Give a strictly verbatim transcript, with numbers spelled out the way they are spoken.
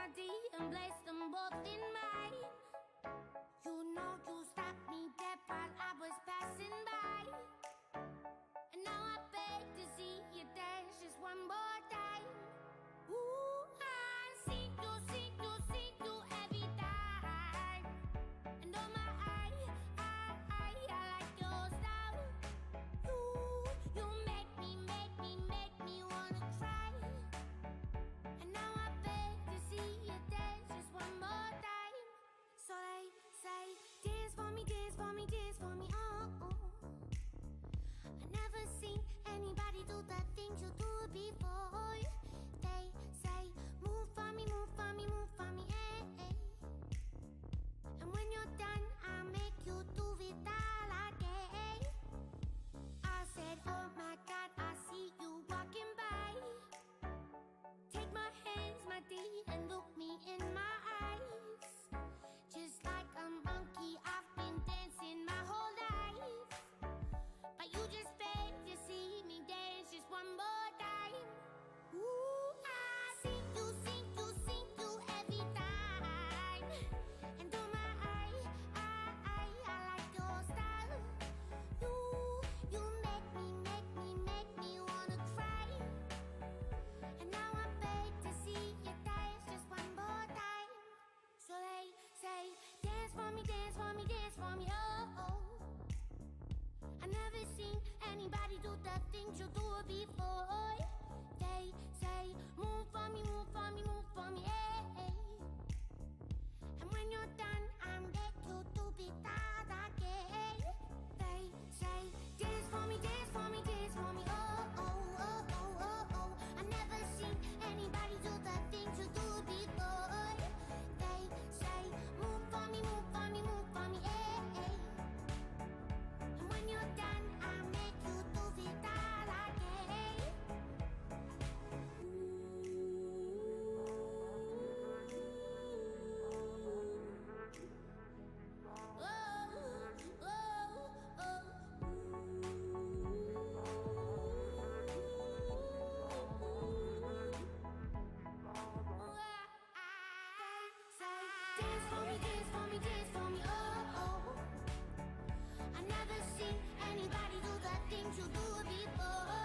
body and place them both in mine. You know you stopped me dead while I was passing by, and now I beg to see you dance just one more time. Ooh, I see you, see you, see you every time. And oh my, I, I, I, I like your style. You, you make me, make me, make me wanna cry. And now I beg to see you dance just one more time. So they say, dance for me, dance for me, dance for me, oh, oh. I never seen anybody do the things you do before. They say, move for me, move for me, move for me, eh, eh. And when you're done, I'll make you do it all again. I said, oh my God, I see you walking by. Take my hands, my D, and look me in my eyes. Just like a monkey, I've been dancing my whole life, but you just beg to see me dance just one more time. Ooh, I see you, see you, see you every time. And oh my, I, I, I, I like your style. You, you make me, make me, make me wanna cry. And now I beg to see you dance just one more time. So they say, dance for me, dance for me, dance for me, oh, oh. I never seen anybody do the things you do before. They say, move for me, move for me, move for me, eh, eh. And when you're done, I'll make you do it all again. They say, dance for me, dance for me, dance for me, oh, oh, oh, oh, oh, oh. I never seen anybody do the things you do before. They say, move for me, move for me, move for me, eh, eh. And when you're done, I'll make you do it all again. You do before.